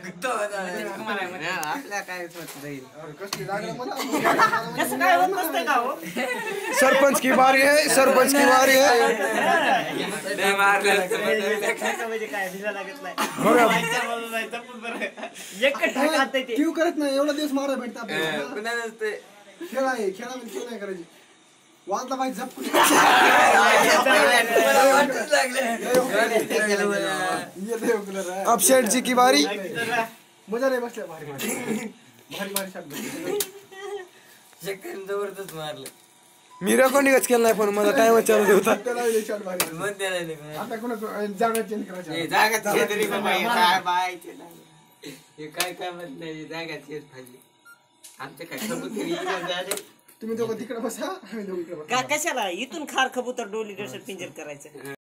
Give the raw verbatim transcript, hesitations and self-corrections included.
आपल्या काय जाईल सरपंच की बारी है, सरपंच की बारी है। क्यू करत नाही एवढा दिवस मारा भेटत आपल्याला खेळ आहे खेळामध्ये क्यू नाही करायची वाजला पाहिजे झपकून अब शेठ जी की बारी मजा नाही बसल्या भारी भारी भारी शब्द जबरदस्त मारलं मी रेकॉर्डिंगच केलं नाही पण मला टाइम चालू होता आता कोणा जागा चेंज करायची जागा काय काय म्हणलं जागा चेंज पाहिजे आमच्या काय कबूतर तुम्ही दोघं तिकडे बसा आम्ही दोघं इकडे बसा कशाला इथून खार कबूतर डोली पिंजर करायचं